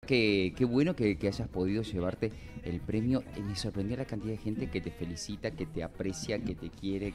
Qué bueno que hayas podido llevarte el premio. Me sorprendió la cantidad de gente que te felicita, que te aprecia, que te quiere,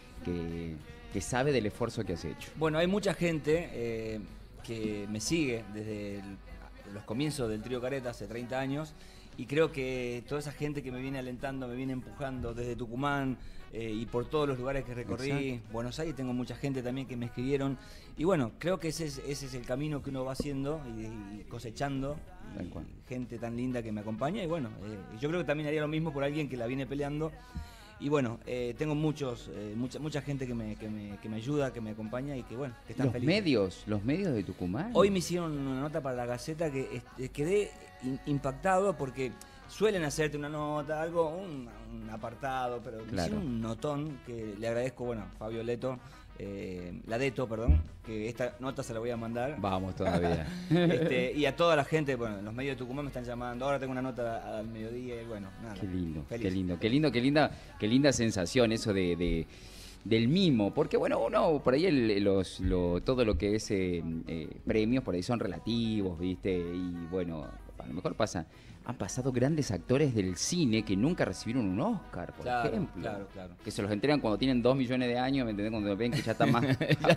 que sabe del esfuerzo que has hecho. Bueno, hay mucha gente que me sigue desde los comienzos del Trío Careta, hace 30 años, y creo que toda esa gente que me viene alentando, me viene empujando desde Tucumán y por todos los lugares que recorrí. Exacto. Buenos Aires, tengo mucha gente también que me escribieron. Y bueno, creo que ese es el camino que uno va haciendo y cosechando. Y gente tan linda que me acompaña. Y bueno, yo creo que también haría lo mismo por alguien que la viene peleando. Y bueno, tengo mucha gente que me ayuda, que me acompaña y que bueno, que están felices. Los medios de Tucumán. Hoy me hicieron una nota para la Gaceta que quedé impactado porque suelen hacerte una nota, algo, un apartado, pero me hicieron un notón que le agradezco, bueno, Fabio Leto, Ladeto, perdón, que esta nota se la voy a mandar. Vamos todavía. Y a toda la gente, bueno, los medios de Tucumán me están llamando, ahora tengo una nota al mediodía y bueno, nada. Qué lindo, feliz. qué linda sensación eso del mimo, porque bueno, uno por ahí todo lo que es premios por ahí son relativos, ¿viste? Y bueno, a lo mejor han pasado grandes actores del cine que nunca recibieron un Oscar, por ejemplo. Claro. Que se los entregan cuando tienen 2 millones de años, ¿me entendés? Cuando ven que ya están más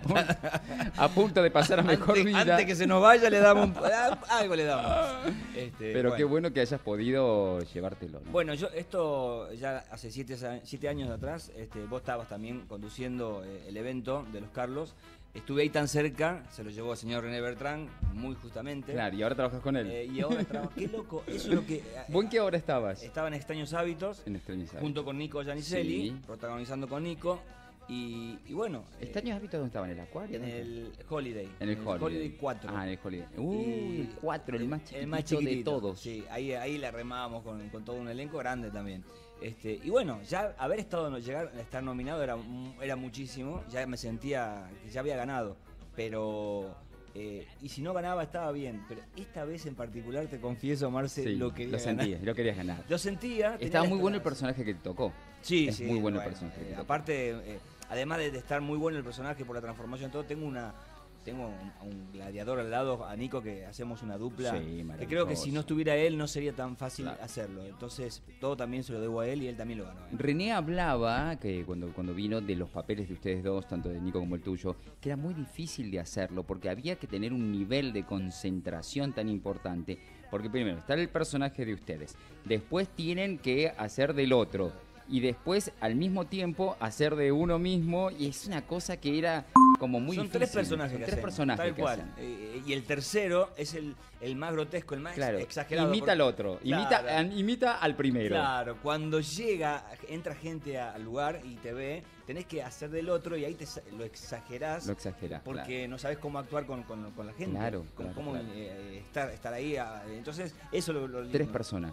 a punto de pasar a mejor vida. Antes que se nos vaya le damos algo le damos. Pero bueno. Qué bueno que hayas podido llevártelo, ¿no? Bueno, esto ya hace 7 años atrás, vos estabas también conduciendo el evento de los Carlos. Estuve ahí tan cerca, se lo llevó el señor René Bertrán, muy justamente. Claro, y ahora trabajas con él. Y ahora trabajo. Qué loco, eso es lo que... ¿Vos en qué hora estabas? Estaba en Extraños Hábitos, junto con Nico Giannicelli, protagonizando con Nico. Y bueno... ¿Extraños Hábitos dónde estaban? ¿En el Acuario? En el Holiday. En el Holiday 4. Ah, en el Holiday. El 4, el más chiquito de todos. Sí, ahí la remábamos con todo un elenco grande también. Y bueno, ya haber llegar a estar nominado era muchísimo, ya me sentía que ya había ganado, pero y si no ganaba estaba bien, pero esta vez en particular te confieso, Marce, lo querías ganar. Lo sentía. Estaba muy bueno el personaje que te tocó. Sí, muy bueno el personaje que te tocó. Aparte, además de estar muy bueno el personaje por la transformación, todo, tengo a un gladiador al lado, a Nico, que hacemos una dupla, que creo que si no estuviera él no sería tan fácil hacerlo. Entonces todo también se lo debo a él y él también lo ganó. René hablaba, que cuando vino, de los papeles de ustedes dos, tanto de Nico como el tuyo, que era muy difícil de hacerlo porque había que tener un nivel de concentración tan importante, porque primero está el personaje de ustedes, después tienen que hacer del otro y después al mismo tiempo hacer de uno mismo, y es una cosa que era como muy difícil. Son tres personajes tal cual. Y el tercero es el más grotesco, el más exagerado. Imita al otro, imita al primero. Claro, cuando entra gente al lugar y te ve, tenés que hacer del otro y ahí lo exagerás. Porque no sabes cómo actuar con la gente. Claro. Estar ahí. Entonces, eso lo Tres personas.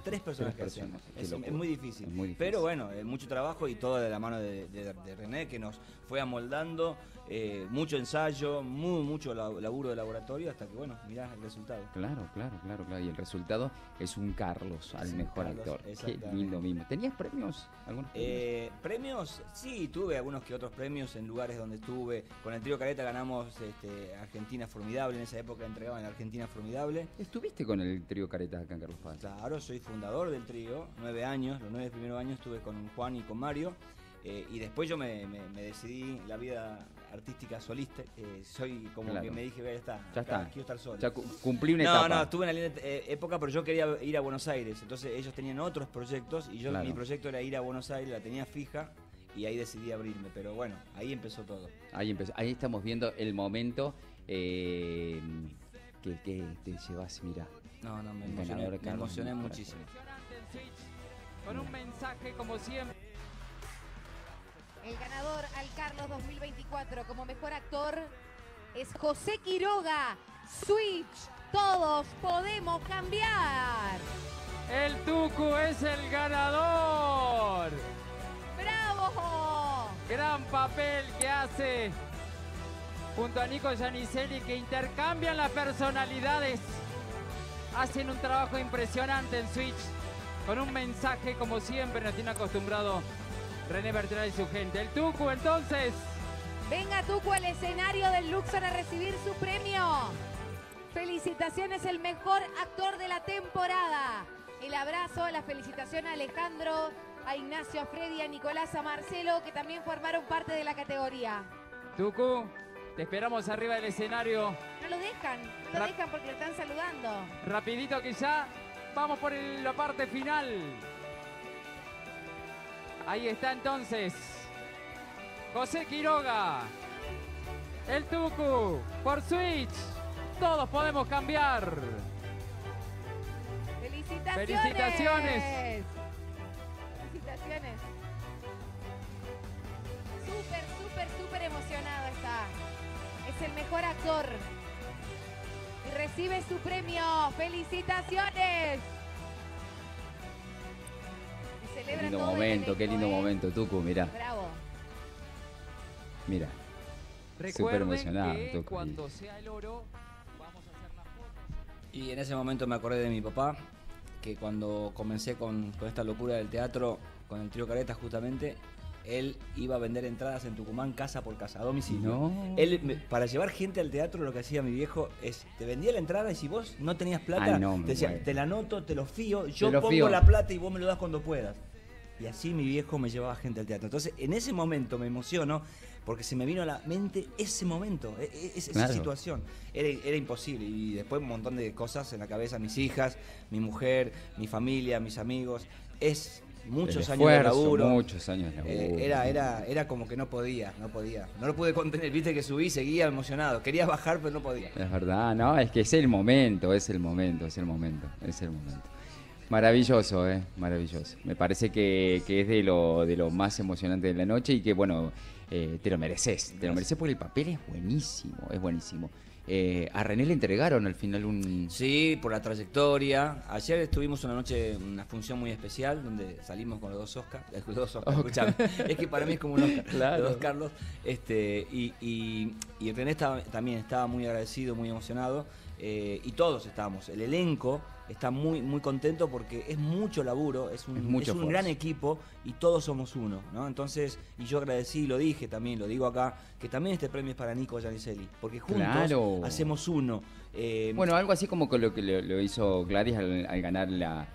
Es muy difícil. Pero bueno, mucho trabajo y todo de la mano de René, que nos fue amoldando. Mucho ensayo, mucho laburo de laboratorio, hasta que bueno, mirá el resultado. Claro. Y el resultado es un Carlos al mejor actor. Qué lindo mismo. ¿Tenías premios? ¿Algunos premios? Premios, sí, tuve algunos que otros premios en lugares donde estuve. Con el Trío Careta ganamos Argentina Formidable, en esa época entregaban Argentina Formidable. ¿Estuviste con el Trío Careta acá en Carlos Paz? Claro, soy fundador del trío, 9 años, los 9 primeros años estuve con Juan y con Mario. Y después yo me decidí la vida artística solista. Soy como que me dije, ya está, quiero estar solo. Ya cumplí una etapa. No, estuve en la linda época, pero yo quería ir a Buenos Aires. Entonces ellos tenían otros proyectos y mi proyecto era ir a Buenos Aires, la tenía fija y ahí decidí abrirme. Pero bueno, ahí empezó todo. Ahí estamos viendo el momento que te llevas, mira. No, me emocioné muchísimo. Con un mensaje como siempre. El ganador al Carlos 2024 como mejor actor es José Quiroga. Switch, todos podemos cambiar. El Tucu es el ganador. ¡Bravo! Gran papel que hace junto a Nico Giannicelli, que intercambian las personalidades. Hacen un trabajo impresionante en Switch, con un mensaje como siempre nos tiene acostumbrado René Bertrán y su gente. El Tucu, entonces. Venga, Tucu, al escenario del Luxor a recibir su premio. Felicitaciones, el mejor actor de la temporada. El abrazo, la felicitación a Alejandro, a Ignacio, a Freddy, a Nicolás, a Marcelo, que también formaron parte de la categoría. Tucu, te esperamos arriba del escenario. No lo dejan porque lo están saludando. Rapidito que ya vamos por la parte final. Ahí está entonces José Quiroga, el Tucu, por Switch. Todos podemos cambiar. ¡Felicitaciones! ¡Felicitaciones! ¡Felicitaciones! Súper emocionado está. Es el mejor actor. Y recibe su premio. ¡Felicitaciones! Y celebra Qué lindo todo el momento, elenco, qué lindo momento, Tucu, mirá. Bravo. Mira. Recuerden emocionado, que Tucu. cuando sea el oro, vamos a hacer la foto. Y en ese momento me acordé de mi papá, que cuando comencé con esta locura del teatro, con el trío Caretas justamente, él iba a vender entradas en Tucumán casa por casa, a domicilio. No. Para llevar gente al teatro, lo que hacía mi viejo es, te vendía la entrada y si vos no tenías plata, Ay, no, me te decía, muero. te la anoto, te lo fío, yo Te lo pongo fío. la plata y vos me lo das cuando puedas. Y así mi viejo me llevaba gente al teatro. Entonces, en ese momento me emociono porque se me vino a la mente ese momento, esa Claro. situación. Era imposible. Y después un montón de cosas en la cabeza, mis hijas, mi mujer, mi familia, mis amigos. Es muchos El años de esfuerzo, laburo. muchos años de laburo. Era como que no podía. No lo pude contener, viste que subí, seguía emocionado. Quería bajar, pero no podía. Es verdad, no, es que es el momento. Maravilloso, maravilloso. Me parece que es de lo más emocionante de la noche y que, bueno, te lo mereces. Te lo mereces porque el papel es buenísimo. A René le entregaron al final un... Sí, por la trayectoria. Ayer estuvimos una función muy especial donde salimos con los dos Oscars. Escuchame. Es que para mí es como un Oscar. Claro. Los dos Carlos. Y René también estaba muy agradecido, muy emocionado. Y todos estábamos. El elenco está muy contento porque es mucho laburo, es un esfuerzo. gran equipo y todos somos uno, ¿no? Entonces, y yo agradecí, lo dije también, lo digo acá, que también este premio es para Nico Giannicelli, porque juntos Claro. hacemos uno. Bueno, algo así como con lo que lo hizo Gladys al ganar la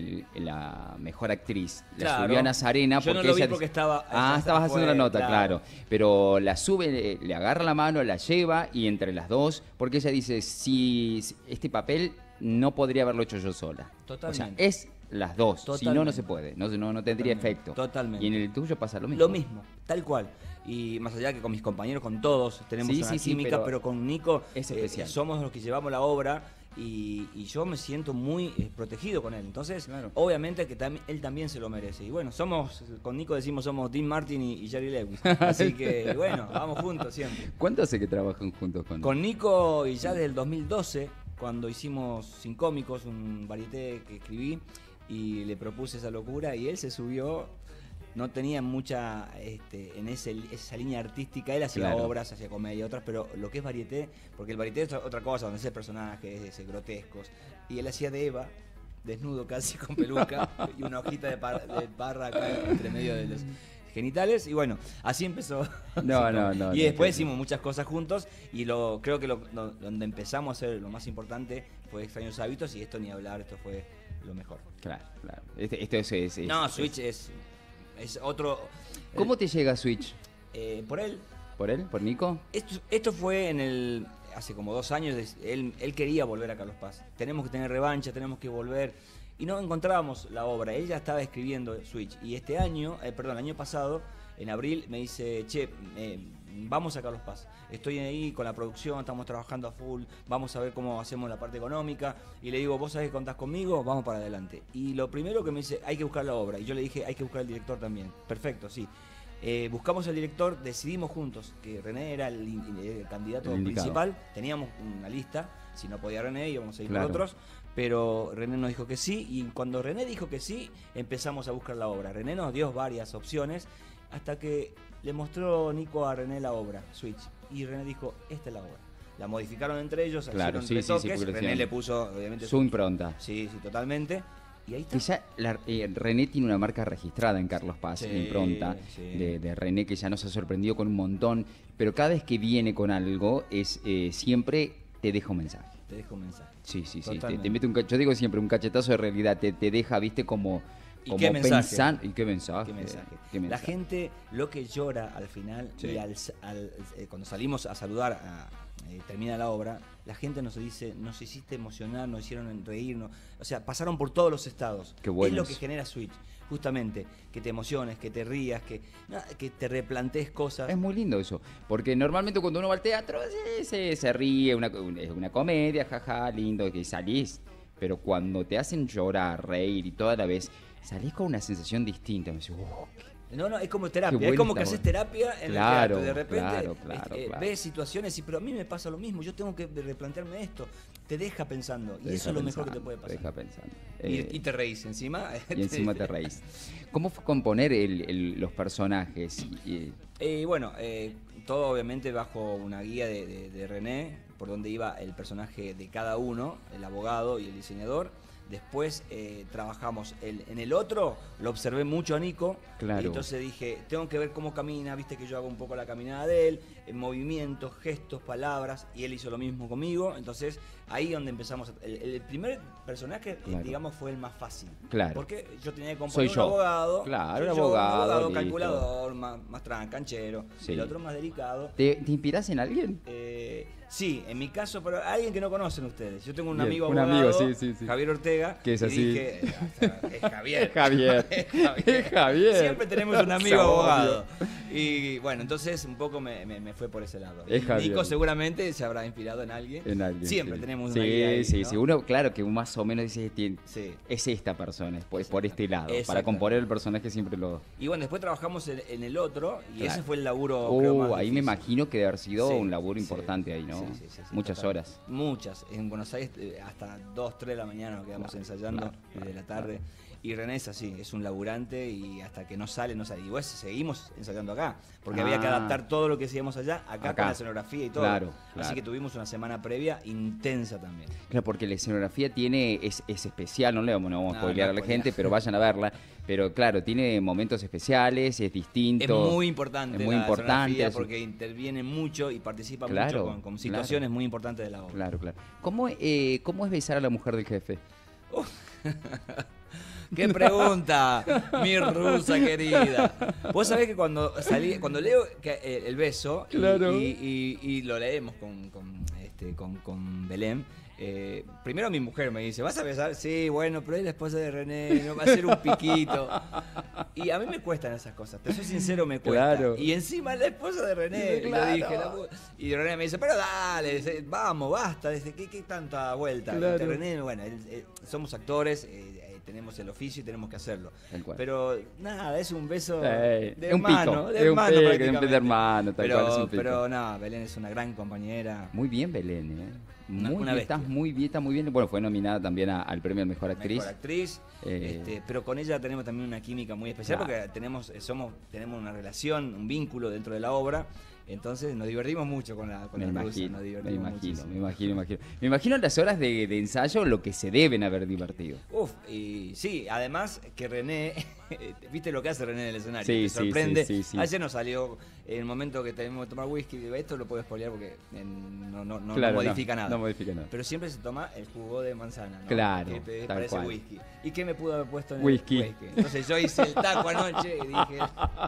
mejor actriz. La Claro. subió a Nazarena Yo porque no lo vi ella... porque estaba... estabas haciendo la nota, claro. claro. Pero la sube, le agarra la mano, la lleva y entre las dos, porque ella dice, si este papel no podría haberlo hecho yo sola. Totalmente. O sea, es las dos. Si no, no Totalmente. se puede. No tendría Totalmente. efecto. Totalmente. Y en el tuyo pasa lo mismo. Lo mismo, tal cual. Y más allá que con mis compañeros, con todos, tenemos Sí, una sí, sí, química, pero con Nico es especial. somos los que llevamos la obra y yo me siento muy protegido con él. Entonces, Claro. obviamente que él también se lo merece. Y bueno, con Nico decimos somos Dean Martin y Jerry Lewis. Así que bueno, vamos juntos siempre. ¿Cuánto hace que trabajan juntos con Con Nico y ya desde el 2012, cuando hicimos Sin Cómicos, un varieté que escribí, y le propuse esa locura y él se subió. No tenía mucha en esa línea artística, él hacía Claro. obras, hacía comedia, otras, pero lo que es varieté, porque el varieté es otra cosa, donde ese personaje es grotescos, y él hacía de Eva, desnudo casi con peluca y una hojita de barra acá entre medio de los genitales, y bueno, así empezó. No. Y después hicimos muchas cosas juntos, y creo que donde empezamos a hacer lo más importante fue Extraños Hábitos, y esto ni hablar, esto fue lo mejor. Claro. Esto es... No, Switch es otro... ¿Cómo te llega Switch? Por él. ¿Por él? ¿Por Nico? Esto fue hace como 2 años, él quería volver a Carlos Paz. Tenemos que tener revancha, tenemos que volver. Y no encontrábamos la obra, él ya estaba escribiendo Switch. Y el año pasado, en abril, me dice, che, vamos a Carlos Paz. Estoy ahí con la producción, estamos trabajando a full, vamos a ver cómo hacemos la parte económica. Y le digo, ¿vos sabés que contás conmigo? Vamos para adelante. Y lo primero que me dice, hay que buscar la obra. Y yo le dije, hay que buscar el director también. Perfecto, sí. Buscamos al director, decidimos juntos que René era el candidato principal. Teníamos una lista, si no podía René íbamos a ir por otros. Pero René nos dijo que sí, y cuando René dijo que sí, empezamos a buscar la obra. René nos dio varias opciones, hasta que le mostró Nico a René la obra, Switch, y René dijo, esta es la obra. La modificaron entre ellos, Claro, hicieron sí, retoques, René le puso, obviamente, su impronta. Sí, totalmente. Y ahí está. Que ya René tiene una marca registrada en Carlos Paz, Sí, la impronta sí. de René, que ya nos ha sorprendido con un montón, pero cada vez que viene con algo siempre te deja un mensaje. te deja un mensaje. Sí, sí, sí. Totalmente. Te mete yo digo siempre, un cachetazo de realidad. Te deja, viste, como ¿Y qué mensaje? pensando. ¿Y qué mensaje? ¿Qué mensaje? ¿Qué mensaje? La gente lo que llora al final, Sí. y cuando salimos a saludar, termina la obra, la gente nos dice, nos hiciste emocionar, nos hicieron reír, o sea, pasaron por todos los estados. Qué bueno es lo eso. que genera Switch, justamente, que te emociones, que te rías, que te replantees cosas. Es muy lindo eso, porque normalmente cuando uno va al teatro se ríe, es una comedia, jaja, lindo, que salís, pero cuando te hacen llorar, reír y toda la vez, salís con una sensación distinta, me decís, No, es como Qué terapia, bueno es como que está haces bueno. terapia en Claro, el teatro. De repente claro. ves situaciones y pero a mí me pasa lo mismo, yo tengo que replantearme esto. Te deja pensando y eso es lo mejor que te puede pasar. Te deja pensando. Y te reís encima. Y encima te reís. ¿Cómo fue componer los personajes? Bueno, todo obviamente bajo una guía de René, por donde iba el personaje de cada uno, el abogado y el diseñador. Después trabajamos en el otro, lo observé mucho a Nico. Claro. Y entonces dije, tengo que ver cómo camina, viste que yo hago un poco la caminada de él, movimientos, gestos, palabras, y él hizo lo mismo conmigo. Entonces ahí donde empezamos. El primer personaje, Claro. digamos, fue el más fácil. Claro. Porque yo tenía que componer Soy yo. un abogado. Claro, soy un yo, abogado, listo. calculador, más canchero. Sí. El otro más delicado. ¿Te inspirás en alguien? Sí, en mi caso, pero alguien que no conocen ustedes. Yo tengo un Bien, amigo un abogado, amigo, sí. Javier Ortega, Que es y así. dije, es Javier. Es Javier. Es Javier. Siempre tenemos un amigo Obvio. abogado. Y bueno, entonces un poco me fue por ese lado. Es Y Javier. Nico seguramente se habrá inspirado en alguien. Siempre sí. tenemos Sí, una guía ahí, sí, ¿no? sí. Uno, claro, que más o menos dice, Sí. es esta persona, es por este lado. Para Exacto. componer el personaje siempre lo... Y bueno, después trabajamos en el otro y Claro. ese fue el laburo creo, más ahí me difícil. imagino que debe haber sido Sí, un laburo sí, importante ahí, ¿no? sí, Muchas total. horas. Muchas. En Buenos Aires hasta 2, 3 de la mañana nos quedamos ensayando desde la tarde. Y René es así, es un laburante y hasta que no sale. Y pues seguimos ensayando acá, porque había que adaptar todo lo que hacíamos allá, acá con la escenografía y todo. Claro. Así que tuvimos una semana previa intensa también. Claro, porque la escenografía es especial, no vamos a spoilear a la gente, pero vayan a verla. Pero claro, tiene momentos especiales, es distinto. Es muy importante es muy la importante, escenografía es- porque interviene mucho y participa Claro, mucho con situaciones muy importantes de la obra. Claro. ¿Cómo es besar a la mujer del jefe? ¡Qué pregunta, mi rusa querida! Vos sabés que cuando leo el beso Claro. y lo leemos con Belén, primero mi mujer me dice, ¿vas a besar? Sí, bueno, pero es la esposa de René, no va a ser un piquito. Y a mí me cuestan esas cosas, te soy sincero, me cuesta. Claro. Y encima es la esposa de René, Claro. lo dije. Y René me dice, pero dale, vamos, basta, ¿qué tanta vuelta? Claro. René, bueno, somos actores, tenemos el oficio y tenemos que hacerlo. Tal cual. Pero nada, es un beso Es de un hermano, pico, de es un hermano pico, prácticamente. de hermano, tal cual, es un pico. Pero nada, Belén es una gran compañera. Muy bien, Belén, ¿eh? Una bien, bestia. está muy bien. Bueno, fue nominada también al premio a Mejor Actriz. Mejor actriz, pero con ella tenemos también una química muy especial Claro. porque tenemos una relación, un vínculo dentro de la obra. Entonces nos divertimos mucho con la rusa, nos divertimos muchísimo. Me imagino las horas de ensayo lo que se deben haber divertido. Uf, y sí, además que René, viste lo que hace René en el escenario, Sí, te sí, sorprende. sí, sí. Ayer nos salió en el momento que tenemos que tomar whisky, esto lo puedo spoilear porque no Claro, modifica nada. No modifica nada. Pero siempre se toma el jugo de manzana, ¿no? Claro, Que tal parece cual. whisky. ¿Y qué me pudo haber puesto en Whisky. el whisky? Entonces yo hice el taco anoche y dije,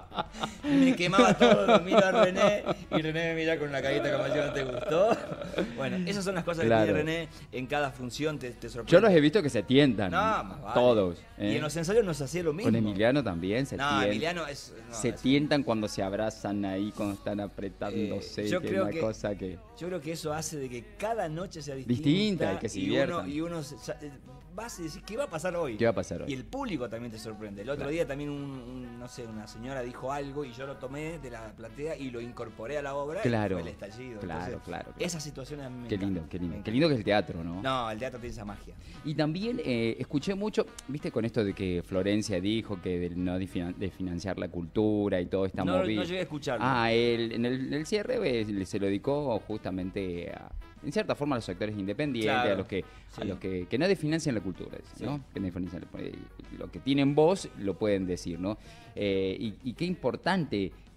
me quemaba todo, lo miro a René y René me mira con una carita como yo, ¿no te gustó? Bueno, esas son las cosas Claro. que tiene René en cada función, te sorprende. Yo los he visto que se tientan. No, más vale. Todos. Y en los ensayos nos hacía lo mismo. Con Emiliano también se No, tientan. Emiliano es... no, Se es- tientan cuando se abrazan ahí, cuando están apretándose. yo que creo es una que- cosa que... Yo creo que eso hace de que cada noche sea distinta. Distinta, y que se diviertan. Y uno vas y decís, ¿qué va a pasar hoy? ¿Qué va a pasar hoy? Y el público también te sorprende. El otro Claro. día también no sé, una señora dijo algo y yo lo tomé de la platea y lo incorporé a la obra Claro, y fue el estallido. claro, Entonces, claro. Esas situaciones a mí me Qué encantan. lindo, qué lindo. Me Qué lindo que encantan. es el teatro, ¿no? No, el teatro tiene esa magia. Y también escuché mucho, viste, con esto de que Florencia dijo que de no de financiar la cultura y todo está No movido. llegué a escucharlo. Él en el cierre se lo dedicó justamente en cierta forma a los actores independientes, Claro, a los que sí. no desfinancian la cultura, dice, ¿no? Sí. Que no desfinancian lo que tienen voz lo pueden decir, ¿no? Y qué importante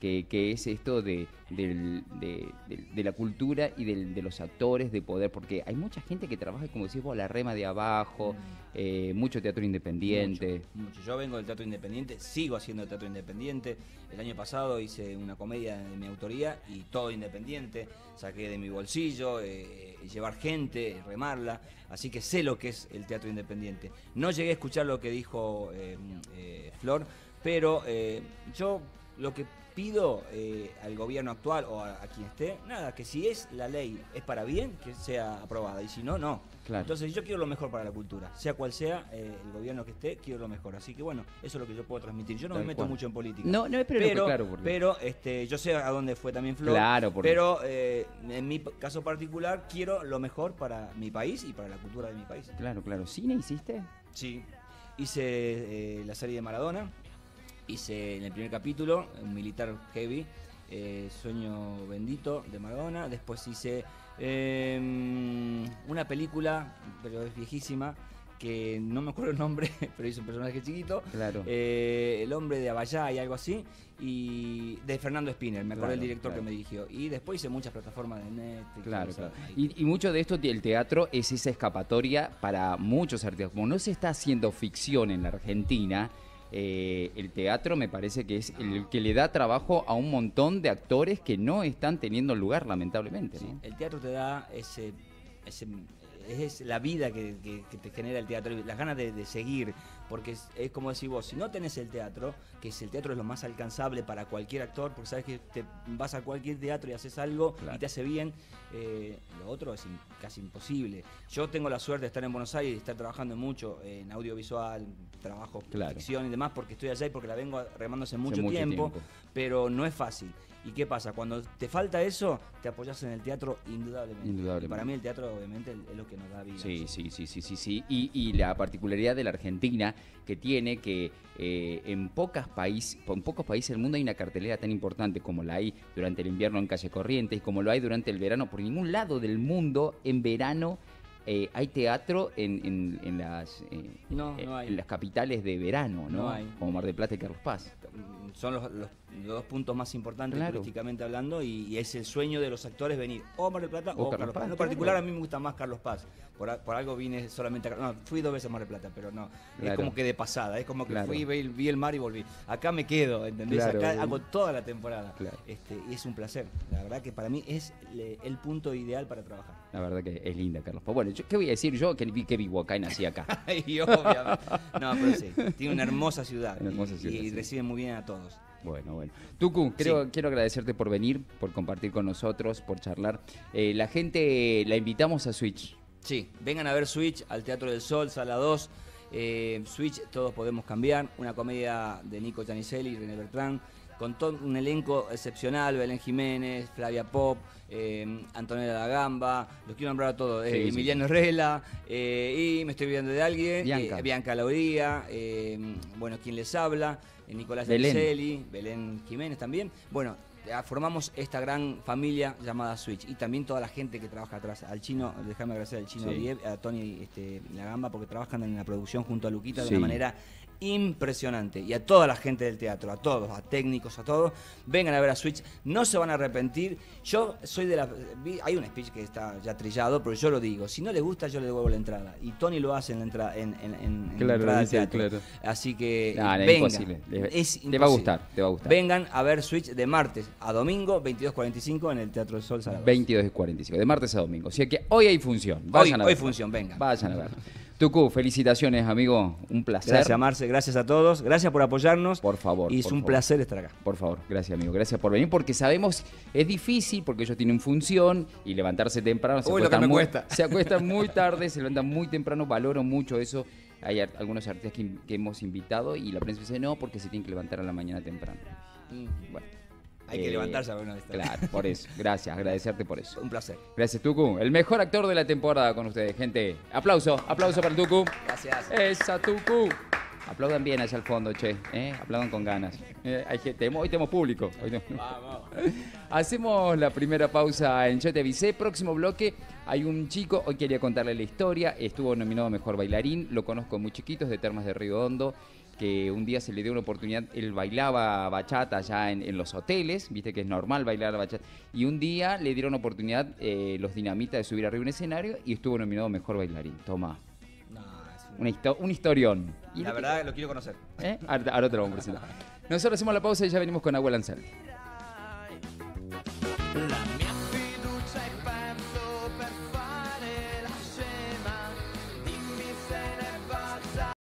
que es esto de la cultura y de los actores, de poder, porque hay mucha gente que trabaja, como decís vos, la rema de abajo, mucho teatro independiente. Mucho. Yo vengo del teatro independiente, sigo haciendo teatro independiente. El año pasado hice una comedia de mi autoría y todo independiente. Saqué de mi bolsillo, llevar gente, remarla. Así que sé lo que es el teatro independiente. No llegué a escuchar lo que dijo Flor, pero yo lo que pido al gobierno actual o a quien esté, nada, que si es la ley es para bien, que sea aprobada, y si no, no. Claro. Entonces yo quiero lo mejor para la cultura, sea cual sea el gobierno que esté, quiero lo mejor. Así que bueno, eso es lo que yo puedo transmitir. Yo no me meto mucho en política. No, pero claro, pero yo sé a dónde fue también Flor, claro, pero en mi caso particular quiero lo mejor para mi país y para la cultura de mi país. Claro. ¿Cine hiciste? Sí, hice la serie de Maradona. Hice en el primer capítulo un militar heavy, Sueño Bendito de Maradona. Después hice una película, pero es viejísima, que no me acuerdo el nombre, pero hice un personaje chiquito. Claro. El hombre de Abayá y algo así. Y de Fernando Spinner, me acordé el director que me dirigió. Y después hice muchas plataformas de Netflix. Claro. Y mucho de esto, el teatro es esa escapatoria para muchos artistas. Como no se está haciendo ficción en la Argentina, el teatro me parece que es el que le da trabajo a un montón de actores que no están teniendo lugar, lamentablemente, ¿no? Sí, el teatro te da es la vida que te genera el teatro, las ganas de seguir, porque es como decís vos, si no tenés el teatro, el teatro es lo más alcanzable para cualquier actor, porque sabes que te vas a cualquier teatro y haces algo y te hace bien, lo otro es casi imposible. Yo tengo la suerte de estar en Buenos Aires y estar trabajando mucho en audiovisual, trabajo, ficción y demás, porque estoy allá y porque la vengo remando hace mucho tiempo, pero no es fácil. ¿Y qué pasa? Cuando te falta eso, te apoyas en el teatro indudablemente. Y para mí el teatro obviamente es lo que nos da vida. Sí. Y la particularidad de la Argentina que tiene que en pocos países del mundo hay una cartelera tan importante como la hay durante el invierno en Calle Corrientes, como lo hay durante el verano. Por ningún lado del mundo en verano hay teatro en las capitales de verano, ¿no? No hay. Como Mar del Plata y Carlos Paz. Son los dos puntos más importantes turísticamente hablando, y es el sueño de los actores venir o Mar del Plata o Carlos Paz. En lo particular a mí me gusta más Carlos Paz. Por algo vine solamente a Carlos Paz. No, fui 2 veces a Mar del Plata, pero no. Es como que de pasada, es como que fui, vi el mar y volví. Acá me quedo, ¿entendés? Acá hago toda la temporada. Y es un placer. La verdad que para mí es el punto ideal para trabajar. La verdad que es linda, Carlos Paz. Bueno, ¿qué voy a decir yo que vivo acá y nací acá? Y obviamente. No, pero sí. Tiene una hermosa ciudad. Y recibe muy bien a todos. Bueno. Tucu, quiero agradecerte por venir, por compartir con nosotros, por charlar. La gente la invitamos a Switch. Sí, vengan a ver Switch al Teatro del Sol, Sala 2. Switch, Todos Podemos Cambiar, una comedia de Nico Giannicelli y René Bertrán, con todo un elenco excepcional: Belén Jiménez, Flavia Pop, Antonella Da Gamba, los quiero nombrar a todos, Emiliano Herrera, y me estoy olvidando de alguien, Bianca Lauría, bueno, quien les habla, Nicolás Giannicelli, Belén Jiménez también. Bueno, formamos esta gran familia llamada Switch, y también toda la gente que trabaja atrás, al Chino, déjame agradecer al Chino Dieb, a Tony La Gamba, porque trabajan en la producción junto a Luquita de una manera impresionante, y a toda la gente del teatro, a todos, a técnicos, a todos, vengan a ver a Switch, no se van a arrepentir. Yo soy hay un speech que está ya trillado, pero yo lo digo, si no les gusta yo le devuelvo la entrada, y Tony lo hace en la entrada, en la entrada del teatro. Así que vengan, es imposible. Te va a gustar. Vengan a ver Switch de martes a domingo, 22:45 en el Teatro del Sol, Sala 2. 22:45, de martes a domingo. O sea que hoy hay función. Hoy función, vengan. Vayan a ver. Tucu, felicitaciones, amigo. Un placer. Gracias, Marce. Gracias a todos. Gracias por apoyarnos. Por favor. Y es un placer estar acá. Por favor. Gracias, amigo. Gracias por venir, porque sabemos es difícil, porque ellos tienen función y levantarse temprano. Uy, lo que me cuesta. Se acuestan muy tarde, se levantan muy temprano. Valoro mucho eso. Hay algunos artistas que hemos invitado y la prensa dice no, porque se tienen que levantar a la mañana temprano. Bueno. Hay que levantarse a ver una vez. Claro, por eso. Gracias, agradecerte por eso. Un placer. Gracias, Tucu. El mejor actor de la temporada con ustedes, gente. Aplauso para el Tucu. Gracias. Esa, Tucu. Aplaudan bien allá al fondo, che. Aplaudan con ganas. Hay gente, hoy tenemos público. Vamos. Hacemos la primera pausa en Yo Te Avisé. Próximo bloque, hay un chico, hoy quería contarle la historia. Estuvo nominado a Mejor Bailarín. Lo conozco muy chiquito, es de Termas de Río Hondo. Que un día se le dio una oportunidad, él bailaba bachata allá en los hoteles, viste que es normal bailar bachata, y un día le dieron oportunidad los Dinamita de subir arriba a un escenario y estuvo nominado a Mejor Bailarín. Toma, No, es un historión. Y la verdad lo quiero conocer. ahora te lo vamos a presentar. Nosotros hacemos la pausa y ya venimos con Agua Lanzante.